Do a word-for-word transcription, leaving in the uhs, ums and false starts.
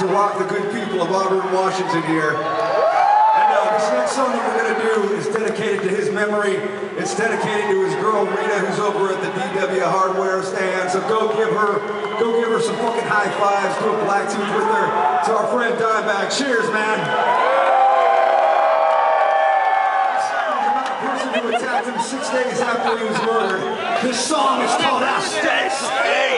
to rock the good people of Auburn, Washington here. And uh, this next song that we're going to do is dedicated to his memory. It's dedicated to his girl Rita, who's over at the D W Hardware stand. So go give her, go give her some fucking high fives. Do a black tooth with her. To our friend Dimebag. Cheers, man. This song is about the person who attacked him six days after he was murdered. This song is called I'll Stay.